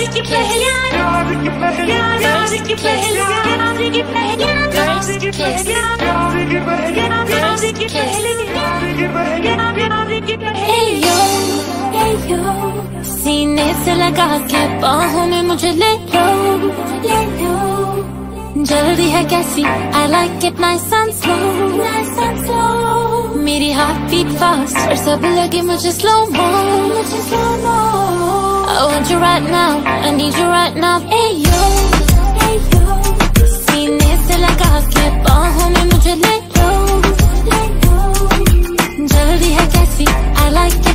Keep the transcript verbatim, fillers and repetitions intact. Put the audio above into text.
की पहली प्यार की पहली प्यार की पहली प्यार की पहली प्यार की पहली प्यार की पहली प्यार की पहली प्यार की पहली प्यार की पहली। Hey yo, hey yo, सीने से लगा के बाहों में मुझे ले लो, ले लो। जल्दी है कैसी I like it nice and slow, nice and slow। मेरी हार्ट बीट फास्ट और सब लगे मुझे slow mo, मुझे slow mo। I want you right now, I need you right now। Hey yo, hey yo, सीने से लगा के बाहों में मुझे ले लो, ले लो। जल्दी है कैसी I like